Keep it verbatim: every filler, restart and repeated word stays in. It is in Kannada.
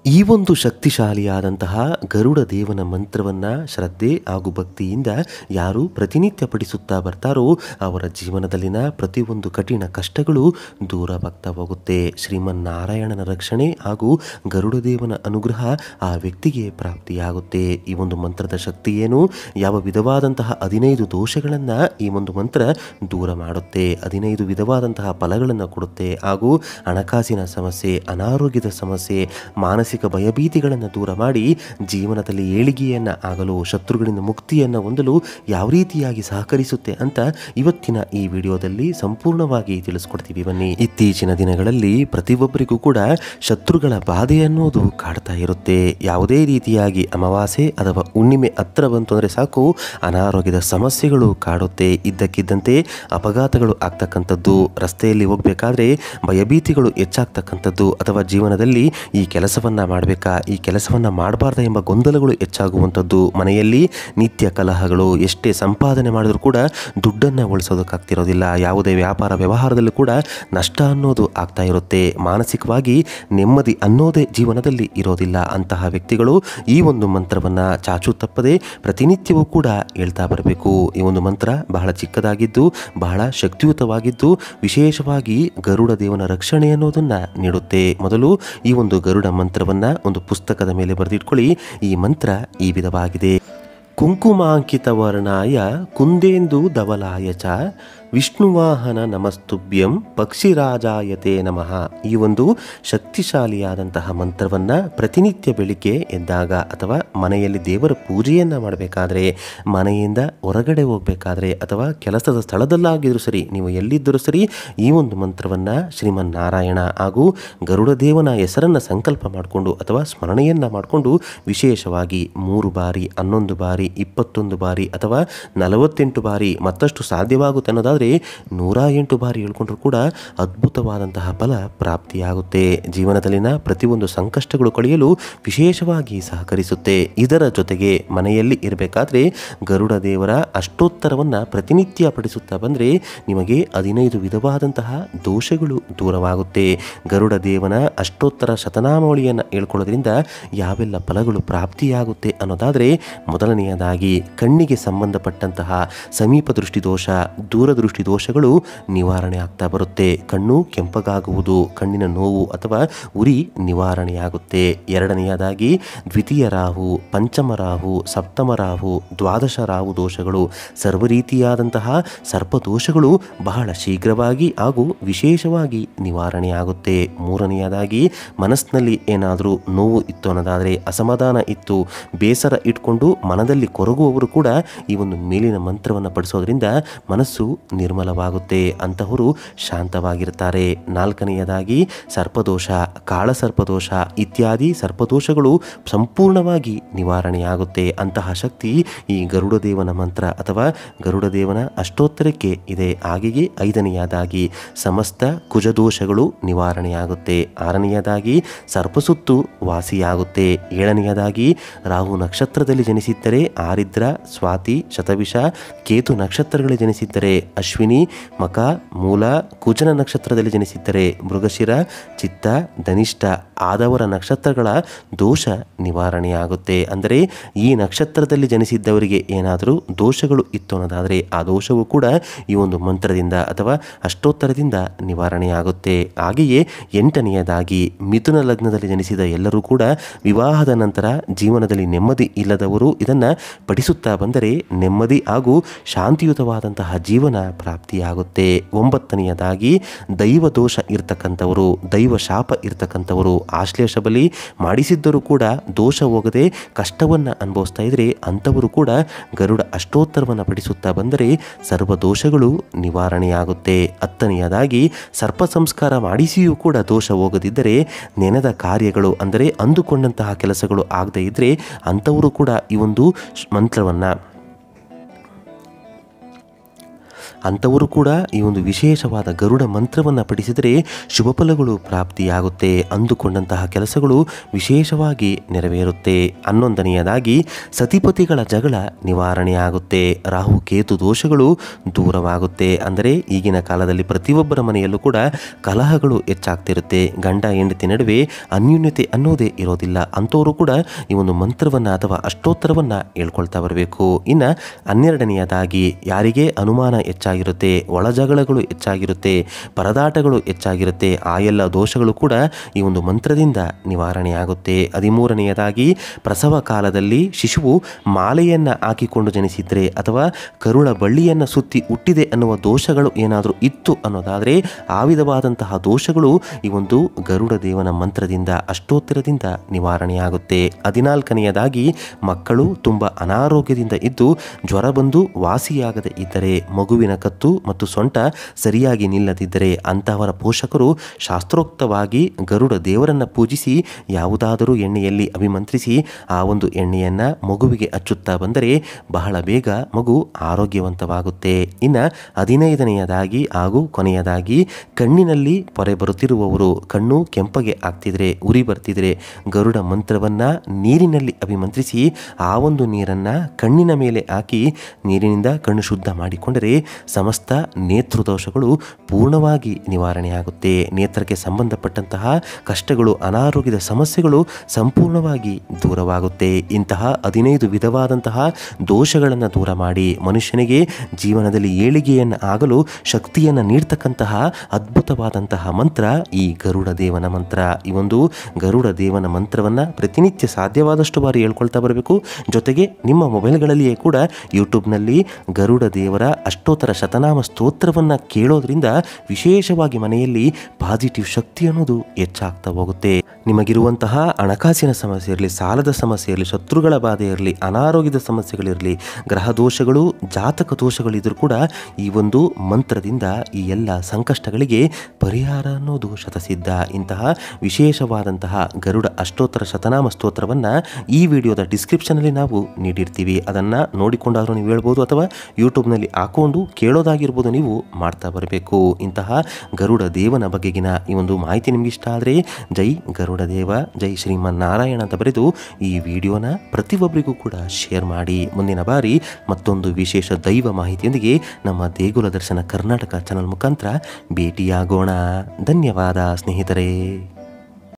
ಈ ಒಂದು ಶಕ್ತಿಶಾಲಿಯಾದಂತಹ ಗರುಡ ದೇವನ ಮಂತ್ರವನ್ನು ಶ್ರದ್ಧೆ ಹಾಗೂ ಭಕ್ತಿಯಿಂದ ಯಾರು ಪ್ರತಿನಿತ್ಯ ಪಠಿಸುತ್ತಾ ಬರ್ತಾರೋ ಅವರ ಜೀವನದಲ್ಲಿನ ಪ್ರತಿಯೊಂದು ಕಠಿಣ ಕಷ್ಟಗಳು ದೂರವಾಗ್ತಾ ಹೋಗುತ್ತೆ. ಶ್ರೀಮನ್ನಾರಾಯಣನ ರಕ್ಷಣೆ ಹಾಗೂ ಗರುಡ ದೇವನ ಅನುಗ್ರಹ ಆ ವ್ಯಕ್ತಿಗೆ ಪ್ರಾಪ್ತಿಯಾಗುತ್ತೆ. ಈ ಒಂದು ಮಂತ್ರದ ಶಕ್ತಿ ಏನು, ಯಾವ ವಿಧವಾದಂತಹ ಹದಿನೈದು ದೋಷಗಳನ್ನು ಈ ಒಂದು ಮಂತ್ರ ದೂರ ಮಾಡುತ್ತೆ, ಹದಿನೈದು ವಿಧವಾದಂತಹ ಫಲಗಳನ್ನು ಕೊಡುತ್ತೆ ಹಾಗೂ ಹಣಕಾಸಿನ ಸಮಸ್ಯೆ, ಅನಾರೋಗ್ಯದ ಸಮಸ್ಯೆ, ಮಾನಸಿಕ ಭಯಭೀತಿಗಳನ್ನು ದೂರ ಮಾಡಿ ಜೀವನದಲ್ಲಿ ಏಳಿಗೆಯನ್ನು ಆಗಲು, ಶತ್ರುಗಳಿಂದ ಮುಕ್ತಿಯನ್ನು ಹೊಂದಲು ಯಾವ ರೀತಿಯಾಗಿ ಸಹಕರಿಸುತ್ತೆ ಅಂತ ಇವತ್ತಿನ ಈ ವಿಡಿಯೋದಲ್ಲಿ ಸಂಪೂರ್ಣವಾಗಿ ತಿಳಿಸ್ಕೊಡ್ತೀವಿ. ಬನ್ನಿ. ಇತ್ತೀಚಿನ ದಿನಗಳಲ್ಲಿ ಪ್ರತಿಯೊಬ್ಬರಿಗೂ ಕೂಡ ಶತ್ರುಗಳ ಬಾಧೆ ಅನ್ನೋದು ಕಾಡ್ತಾ ಇರುತ್ತೆ. ಯಾವುದೇ ರೀತಿಯಾಗಿ ಅಮಾವಾಸ್ಯೆ ಅಥವಾ ಹುಣ್ಣಿಮೆ ಹತ್ರ ಬಂತು ಅಂದರೆ ಸಾಕು ಅನಾರೋಗ್ಯದ ಸಮಸ್ಯೆಗಳು ಕಾಡುತ್ತೆ. ಇದ್ದಕ್ಕಿದ್ದಂತೆ ಅಪಘಾತಗಳು ಆಗ್ತಕ್ಕಂಥದ್ದು, ರಸ್ತೆಯಲ್ಲಿ ಹೋಗಬೇಕಾದ್ರೆ ಭಯಭೀತಿಗಳು ಹೆಚ್ಚಾಗ್ತಕ್ಕಂಥದ್ದು, ಅಥವಾ ಜೀವನದಲ್ಲಿ ಈ ಕೆಲಸವನ್ನು ಮಾಡಬೇಕಾ, ಈ ಕೆಲಸವನ್ನು ಮಾಡಬಾರ್ದ ಎಂಬ ಗೊಂದಲಗಳು ಹೆಚ್ಚಾಗುವಂಥದ್ದು, ಮನೆಯಲ್ಲಿ ನಿತ್ಯ ಕಲಹಗಳು, ಎಷ್ಟೇ ಸಂಪಾದನೆ ಮಾಡಿದ್ರೂ ಕೂಡ ದುಡ್ಡನ್ನು ಉಳಿಸೋದಕ್ಕಾಗ್ತಿರೋದಿಲ್ಲ, ಯಾವುದೇ ವ್ಯಾಪಾರ ವ್ಯವಹಾರದಲ್ಲೂ ಕೂಡ ನಷ್ಟ ಅನ್ನೋದು ಆಗ್ತಾ ಇರುತ್ತೆ, ಮಾನಸಿಕವಾಗಿ ನೆಮ್ಮದಿ ಅನ್ನೋದೇ ಜೀವನದಲ್ಲಿ ಇರೋದಿಲ್ಲ. ಅಂತಹ ವ್ಯಕ್ತಿಗಳು ಈ ಒಂದು ಮಂತ್ರವನ್ನು ಚಾಚು ತಪ್ಪದೆ ಪ್ರತಿನಿತ್ಯವೂ ಕೂಡ ಹೇಳ್ತಾ ಬರಬೇಕು. ಈ ಒಂದು ಮಂತ್ರ ಬಹಳ ಚಿಕ್ಕದಾಗಿದ್ದು ಬಹಳ ಶಕ್ತಿಯುತವಾಗಿದ್ದು ವಿಶೇಷವಾಗಿ ಗರುಡ ದೇವನ ರಕ್ಷಣೆ ಅನ್ನೋದನ್ನು ನೀಡುತ್ತೆ. ಮೊದಲು ಈ ಒಂದು ಗರುಡ ಮಂತ್ರವನ್ನು ಒಂದು ಪುಸ್ತಕದ ಮೇಲೆ ಬರೆದಿಟ್ಕೊಳ್ಳಿ. ಈ ಮಂತ್ರ ಈ ವಿಧವಾಗಿದೆ: ಕುಂಕುಮಾಂಕಿತ ವರ್ಣಾಯ ಕುಂದೇಂದು ಧವಲಾಯ ಚ ವಿಷ್ಣುವಾಹನ ನಮಸ್ತುಭ್ಯಂ ಪಕ್ಷಿರಾಜಾಯತೆ ನಮಃ. ಈ ಒಂದು ಶಕ್ತಿಶಾಲಿಯಾದಂತಹ ಮಂತ್ರವನ್ನು ಪ್ರತಿನಿತ್ಯ ಬೆಳಿಗ್ಗೆ ಎದ್ದಾಗ ಅಥವಾ ಮನೆಯಲ್ಲಿ ದೇವರ ಪೂಜೆಯನ್ನು ಮಾಡಬೇಕಾದ್ರೆ, ಮನೆಯಿಂದ ಹೊರಗಡೆ ಹೋಗಬೇಕಾದ್ರೆ ಅಥವಾ ಕೆಲಸದ ಸ್ಥಳದಲ್ಲಾಗಿದ್ರೂ ಸರಿ, ನೀವು ಎಲ್ಲಿದ್ದರೂ ಸರಿ ಈ ಒಂದು ಮಂತ್ರವನ್ನು ಶ್ರೀಮನ್ನಾರಾಯಣ ಹಾಗೂ ಗರುಡ ದೇವನ ಹೆಸರನ್ನು ಸಂಕಲ್ಪ ಮಾಡಿಕೊಂಡು ಅಥವಾ ಸ್ಮರಣೆಯನ್ನು ಮಾಡಿಕೊಂಡು ವಿಶೇಷವಾಗಿ ಮೂರು ಬಾರಿ, ಹನ್ನೊಂದು ಬಾರಿ, ಇಪ್ಪತ್ತೊಂದು ಬಾರಿ ಅಥವಾ ನಲವತ್ತೆಂಟು ಬಾರಿ, ಮತ್ತಷ್ಟು ಸಾಧ್ಯವಾಗುತ್ತೆ ಅನ್ನೋದಾದರೆ ನೂರ ಎಂಟು ಬಾರಿ ಹೇಳ್ಕೊಂಡ್ರೂ ಕೂಡ ಅದ್ಭುತವಾದಂತಹ ಫಲ ಪ್ರಾಪ್ತಿಯಾಗುತ್ತೆ. ಜೀವನದಲ್ಲಿನ ಪ್ರತಿಯೊಂದು ಸಂಕಷ್ಟಗಳು ಕಳೆಯಲು ವಿಶೇಷವಾಗಿ ಸಹಕರಿಸುತ್ತೆ. ಇದರ ಜೊತೆಗೆ ಮನೆಯಲ್ಲಿ ಇರಬೇಕಾದ್ರೆ ಗರುಡ ದೇವರ ಅಷ್ಟೋತ್ತರವನ್ನು ಪ್ರತಿನಿತ್ಯ ಪಠಿಸುತ್ತಾ ಬಂದರೆ ನಿಮಗೆ ಹದಿನೈದು ವಿಧವಾದಂತಹ ದೋಷಗಳು ದೂರವಾಗುತ್ತೆ. ಗರುಡ ದೇವನ ಅಷ್ಟೋತ್ತರ ಶತನಾಮಾವಳಿಯನ್ನು ಹೇಳ್ಕೊಳ್ಳೋದ್ರಿಂದ ಯಾವೆಲ್ಲ ಫಲಗಳು ಪ್ರಾಪ್ತಿಯಾಗುತ್ತೆ ಅನ್ನೋದಾದರೆ, ಮೊದಲನೆಯದಾಗಿ ಕಣ್ಣಿಗೆ ಸಂಬಂಧಪಟ್ಟಂತಹ ಸಮೀಪ ದೃಷ್ಟಿ ದೋಷ, ದೂರದೃಷ್ಟಿ ದೋಷಗಳು ನಿವಾರಣೆ ಆಗ್ತಾ ಬರುತ್ತೆ. ಕಣ್ಣು ಕೆಂಪಗಾಗುವುದು, ಕಣ್ಣಿನ ನೋವು ಅಥವಾ ಉರಿ ನಿವಾರಣೆಯಾಗುತ್ತೆ. ಎರಡನೆಯದಾಗಿ ದ್ವಿತೀಯ ರಾಹು, ಪಂಚಮ ರಾಹು, ಸಪ್ತಮ ರಾಹು, ದ್ವಾದಶ ರಾಹು ದೋಷಗಳು, ಸರ್ವ ರೀತಿಯಾದಂತಹ ಸರ್ಪದೋಷಗಳು ಬಹಳ ಶೀಘ್ರವಾಗಿ ಹಾಗೂ ವಿಶೇಷವಾಗಿ ನಿವಾರಣೆಯಾಗುತ್ತೆ. ಮೂರನೆಯದಾಗಿ ಮನಸ್ಸಿನಲ್ಲಿ ಏನಾದರೂ ನೋವು ಇತ್ತು ಅನ್ನೋದಾದರೆ, ಅಸಮಾಧಾನ ಇತ್ತು, ಬೇಸರ ಇಟ್ಕೊಂಡು ಮನದಲ್ಲಿ ಕೊರಗುವವರು ಕೂಡ ಈ ಒಂದು ಮೇಲಿನ ಮಂತ್ರವನ್ನು ಪಡಿಸೋದ್ರಿಂದ ಮನಸ್ಸು ನಿರ್ಮಲವಾಗುತ್ತೆ, ಅಂತಹವರು ಶಾಂತವಾಗಿರ್ತಾರೆ. ನಾಲ್ಕನೆಯದಾಗಿ ಸರ್ಪದೋಷ, ಕಾಳಸರ್ಪದೋಷ ಇತ್ಯಾದಿ ಸರ್ಪದೋಷಗಳು ಸಂಪೂರ್ಣವಾಗಿ ನಿವಾರಣೆಯಾಗುತ್ತೆ. ಅಂತಹ ಶಕ್ತಿ ಈ ಗರುಡ ದೇವನ ಮಂತ್ರ ಅಥವಾ ಗರುಡ ದೇವನ ಅಷ್ಟೋತ್ತರಕ್ಕೆ ಇದೆ. ಹಾಗೆಯೇ ಐದನೆಯದಾಗಿ ಸಮಸ್ತ ಕುಜದೋಷಗಳು ನಿವಾರಣೆಯಾಗುತ್ತೆ. ಆರನೆಯದಾಗಿ ಸರ್ಪಸುತ್ತು ವಾಸಿಯಾಗುತ್ತೆ. ಏಳನೆಯದಾಗಿ ರಾಹು ನಕ್ಷತ್ರದಲ್ಲಿ ಜನಿಸಿದ್ದರೆ ಆರಿದ್ರ, ಸ್ವಾತಿ, ಶತವಿಷ, ಕೇತು ನಕ್ಷತ್ರಗಳಲ್ಲಿ ಜನಿಸಿದ್ದರೆ ಅಶ್ವಿನಿ, ಮಕ, ಮೂಲ, ಕುಜನ ನಕ್ಷತ್ರದಲ್ಲಿ ಜನಿಸಿದ್ದರೆ ಮೃಗಶಿರ, ಚಿತ್ತ, ಧನಿಷ್ಠ ಆದವರ ನಕ್ಷತ್ರಗಳ ದೋಷ ನಿವಾರಣೆಯಾಗುತ್ತೆ. ಅಂದರೆ ಈ ನಕ್ಷತ್ರದಲ್ಲಿ ಜನಿಸಿದ್ದವರಿಗೆ ಏನಾದರೂ ದೋಷಗಳು ಇತ್ತು ಅನ್ನೋದಾದರೆ ಆ ದೋಷವು ಕೂಡ ಈ ಒಂದು ಮಂತ್ರದಿಂದ ಅಥವಾ ಅಷ್ಟೋತ್ತರದಿಂದ ನಿವಾರಣೆಯಾಗುತ್ತೆ. ಹಾಗೆಯೇ ಎಂಟನೆಯದಾಗಿ ಮಿಥುನ ಲಗ್ನದಲ್ಲಿ ಜನಿಸಿದ ಎಲ್ಲರೂ ಕೂಡ ವಿವಾಹದ ನಂತರ ಜೀವನದಲ್ಲಿ ನೆಮ್ಮದಿ ಇಲ್ಲದವರು ಇದನ್ನು ಪಠಿಸುತ್ತಾ ಬಂದರೆ ನೆಮ್ಮದಿ ಹಾಗೂ ಶಾಂತಿಯುತವಾದಂತಹ ಜೀವನ ಪ್ರಾಪ್ತಿಯಾಗುತ್ತೆ. ಒಂಬತ್ತನೆಯದಾಗಿ ದೈವ ದೋಷ ಇರ್ತಕ್ಕಂಥವರು, ದೈವ ಶಾಪ ಇರ್ತಕ್ಕಂಥವರು, ಆಶ್ಲೇಷ ಬಲಿ ಮಾಡಿಸಿದ್ದರೂ ಕೂಡ ದೋಷ ಹೋಗದೆ ಕಷ್ಟವನ್ನು ಅನುಭವಿಸ್ತಾ ಇದ್ರೆ ಅಂಥವರು ಕೂಡ ಗರುಡ ಅಷ್ಟೋತ್ತರವನ್ನು ಪಠಿಸುತ್ತಾ ಬಂದರೆ ಸರ್ವ ದೋಷಗಳು ನಿವಾರಣೆಯಾಗುತ್ತೆ. ಹತ್ತನೆಯದಾಗಿ ಸರ್ಪ ಸಂಸ್ಕಾರ ಮಾಡಿಸಿಯೂ ಕೂಡ ದೋಷ ಹೋಗದಿದ್ದರೆ, ನೆನೆದ ಕಾರ್ಯಗಳು ಅಂದರೆ ಅಂದುಕೊಂಡಂತಹ ಕೆಲಸಗಳು ಆಗದೇ ಇದ್ದರೆ ಅಂಥವರು ಕೂಡ ಈ ಒಂದು ಮಂತ್ರವನ್ನು ಅಂಥವರು ಕೂಡ ಈ ಒಂದು ವಿಶೇಷವಾದ ಗರುಡ ಮಂತ್ರವನ್ನು ಪಠಿಸಿದರೆ ಶುಭ ಫಲಗಳು ಪ್ರಾಪ್ತಿಯಾಗುತ್ತೆ, ಅಂದುಕೊಂಡಂತಹ ಕೆಲಸಗಳು ವಿಶೇಷವಾಗಿ ನೆರವೇರುತ್ತೆ. ಹನ್ನೊಂದನೆಯದಾಗಿ ಸತಿಪತಿಗಳ ಜಗಳ ನಿವಾರಣೆಯಾಗುತ್ತೆ, ರಾಹು ಕೇತು ದೋಷಗಳು ದೂರವಾಗುತ್ತೆ. ಅಂದರೆ ಈಗಿನ ಕಾಲದಲ್ಲಿ ಪ್ರತಿಯೊಬ್ಬರ ಮನೆಯಲ್ಲೂ ಕೂಡ ಕಲಹಗಳು ಹೆಚ್ಚಾಗ್ತಿರುತ್ತೆ, ಗಂಡ ಹೆಂಡತಿ ನಡುವೆ ಅನ್ಯೂನ್ಯತೆ ಅನ್ನೋದೇ ಇರೋದಿಲ್ಲ. ಅಂಥವರು ಕೂಡ ಈ ಒಂದು ಮಂತ್ರವನ್ನು ಅಥವಾ ಅಷ್ಟೋತ್ತರವನ್ನು ಹೇಳ್ಕೊಳ್ತಾ ಬರಬೇಕು. ಇನ್ನು ಹನ್ನೆರಡನೆಯದಾಗಿ ಯಾರಿಗೆ ಅನುಮಾನ ಹೆಚ್ಚಾಗಿರುತ್ತೆ, ಒಳಜಗಳಗಳು ಹೆಚ್ಚಾಗಿರುತ್ತೆ, ಪರದಾಟಗಳು ಹೆಚ್ಚಾಗಿರುತ್ತೆ, ಆ ಎಲ್ಲ ದೋಷಗಳು ಕೂಡ ಈ ಒಂದು ಮಂತ್ರದಿಂದ ನಿವಾರಣೆಯಾಗುತ್ತೆ. ಹದಿಮೂರನೆಯದಾಗಿ ಪ್ರಸವ ಕಾಲದಲ್ಲಿ ಶಿಶುವು ಮಾಲೆಯನ್ನು ಹಾಕಿಕೊಂಡು ಜನಿಸಿದರೆ ಅಥವಾ ಕರುಳ ಬಳ್ಳಿಯನ್ನು ಸುತ್ತಿ ಹುಟ್ಟಿದೆ ಅನ್ನುವ ದೋಷಗಳು ಏನಾದರೂ ಇತ್ತು ಅನ್ನೋದಾದರೆ ಆ ವಿಧವಾದಂತಹ ದೋಷಗಳು ಈ ಒಂದು ಗರುಡ ದೇವನ ಮಂತ್ರದಿಂದ ಅಷ್ಟೋತ್ತರದಿಂದ ನಿವಾರಣೆಯಾಗುತ್ತೆ. ಹದಿನಾಲ್ಕನೆಯದಾಗಿ ಮಕ್ಕಳು ತುಂಬ ಅನಾರೋಗ್ಯದಿಂದ ಇದ್ದು ಜ್ವರ ಬಂದು ವಾಸಿಯಾಗದೇ ಇದ್ದರೆ, ಮಗುವಿನ ಕತ್ತು ಮತ್ತು ಸೊಂಟ ಸರಿಯಾಗಿ ನಿಲ್ಲದಿದ್ದರೆ ಅಂತಹವರ ಪೋಷಕರು ಶಾಸ್ತ್ರೋಕ್ತವಾಗಿ ಗರುಡ ದೇವರನ್ನು ಪೂಜಿಸಿ ಯಾವುದಾದರೂ ಎಣ್ಣೆಯಲ್ಲಿ ಅಭಿಮಂತ್ರಿಸಿ ಆ ಒಂದು ಎಣ್ಣೆಯನ್ನು ಮಗುವಿಗೆ ಹಚ್ಚುತ್ತಾ ಬಂದರೆ ಬಹಳ ಬೇಗ ಮಗು ಆರೋಗ್ಯವಂತವಾಗುತ್ತೆ. ಇನ್ನು ಹದಿನೈದನೆಯದಾಗಿ ಹಾಗೂ ಕೊನೆಯದಾಗಿ ಕಣ್ಣಿನಲ್ಲಿ ಪೊರೆ ಬರುತ್ತಿರುವವರು, ಕಣ್ಣು ಕೆಂಪಗೆ ಆಗ್ತಿದ್ರೆ, ಉರಿ ಬರ್ತಿದ್ರೆ ಗರುಡ ಮಂತ್ರವನ್ನು ನೀರಿನಲ್ಲಿ ಅಭಿಮಂತ್ರಿಸಿ ಆ ಒಂದು ನೀರನ್ನು ಕಣ್ಣಿನ ಮೇಲೆ ಹಾಕಿ ನೀರಿನಿಂದ ಕಣ್ಣು ಶುದ್ಧ ಮಾಡಿಕೊಂಡರೆ ಸಮಸ್ತ ನೇತೃದೋಷಗಳು ಪೂರ್ಣವಾಗಿ ನಿವಾರಣೆಯಾಗುತ್ತೆ. ನೇತ್ರಕ್ಕೆ ಸಂಬಂಧಪಟ್ಟಂತಹ ಕಷ್ಟಗಳು, ಅನಾರೋಗ್ಯದ ಸಮಸ್ಯೆಗಳು ಸಂಪೂರ್ಣವಾಗಿ ದೂರವಾಗುತ್ತೆ. ಇಂತಹ ಹದಿನೈದು ವಿಧವಾದಂತಹ ದೋಷಗಳನ್ನು ದೂರ ಮಾಡಿ ಮನುಷ್ಯನಿಗೆ ಜೀವನದಲ್ಲಿ ಏಳಿಗೆಯನ್ನು ಆಗಲು ಶಕ್ತಿಯನ್ನು ನೀಡ್ತಕ್ಕಂತಹ ಅದ್ಭುತವಾದಂತಹ ಮಂತ್ರ ಈ ಗರುಡ ದೇವನ ಮಂತ್ರ. ಈ ಒಂದು ಗರುಡ ದೇವನ ಮಂತ್ರವನ್ನು ಪ್ರತಿನಿತ್ಯ ಸಾಧ್ಯವಾದಷ್ಟು ಬಾರಿ ಹೇಳ್ಕೊಳ್ತಾ ಬರಬೇಕು. ಜೊತೆಗೆ ನಿಮ್ಮ ಮೊಬೈಲ್ಗಳಲ್ಲಿಯೇ ಕೂಡ ಯೂಟ್ಯೂಬ್ನಲ್ಲಿ ಗರುಡ ದೇವರ ಅಷ್ಟೋತ್ತರ ಶತನಾಮ ಸ್ತೋತ್ರವನ್ನು ಕೇಳೋದ್ರಿಂದ ವಿಶೇಷವಾಗಿ ಮನೆಯಲ್ಲಿ ಪಾಸಿಟಿವ್ ಶಕ್ತಿ ಅನ್ನೋದು ಹೆಚ್ಚಾಗ್ತಾ ಹೋಗುತ್ತೆ. ನಿಮಗಿರುವಂತಹ ಹಣಕಾಸಿನ ಸಮಸ್ಯೆ ಇರಲಿ, ಸಾಲದ ಸಮಸ್ಯೆ ಇರಲಿ, ಶತ್ರುಗಳ ಬಾಧೆ ಇರಲಿ, ಅನಾರೋಗ್ಯದ ಸಮಸ್ಯೆಗಳಿರಲಿ, ಗ್ರಹ ದೋಷಗಳು, ಜಾತಕ ದೋಷಗಳಿದ್ರೂ ಕೂಡ ಈ ಒಂದು ಮಂತ್ರದಿಂದ ಈ ಎಲ್ಲ ಸಂಕಷ್ಟಗಳಿಗೆ ಪರಿಹಾರ ಅನ್ನೋದು ಶತಸಿದ್ಧ. ಇಂತಹ ವಿಶೇಷವಾದಂತಹ ಗರುಡ ಅಷ್ಟೋತ್ತರ ಶತನಾಮ ಸ್ತೋತ್ರವನ್ನು ಈ ವಿಡಿಯೋದ ಡಿಸ್ಕ್ರಿಪ್ಷನಲ್ಲಿ ನಾವು ನೀಡಿರ್ತೀವಿ. ಅದನ್ನು ನೋಡಿಕೊಂಡಾದರೂ ನೀವು ಹೇಳ್ಬೋದು ಅಥವಾ ಯೂಟ್ಯೂಬ್ನಲ್ಲಿ ಹಾಕೊಂಡು ಕೇಳೋದಾಗಿರ್ಬೋದು, ನೀವು ಮಾಡ್ತಾ ಬರಬೇಕು. ಇಂತಹ ಗರುಡ ದೇವನ ಬಗೆಗಿನ ಈ ಒಂದು ಮಾಹಿತಿ ನಿಮ್ಗೆ ಇಷ್ಟ ಆದರೆ ಜೈ ಗರುಡ ದೇವ, ಜೈ ಶ್ರೀಮನ್ನಾರಾಯಣ ಅಂತ ಬರೆದು ಈ ವಿಡಿಯೋನ ಪ್ರತಿಯೊಬ್ಬರಿಗೂ ಕೂಡ ಶೇರ್ ಮಾಡಿ. ಮುಂದಿನ ಬಾರಿ ಮತ್ತೊಂದು ವಿಶೇಷ ದೈವ ಮಾಹಿತಿಯೊಂದಿಗೆ ನಮ್ಮ ದೇಗುಲ ದರ್ಶನ ಕರ್ನಾಟಕ ಚಾನಲ್ ಮುಖಾಂತರ ಭೇಟಿಯಾಗೋಣ. ಧನ್ಯವಾದ ಸ್ನೇಹಿತರೆ.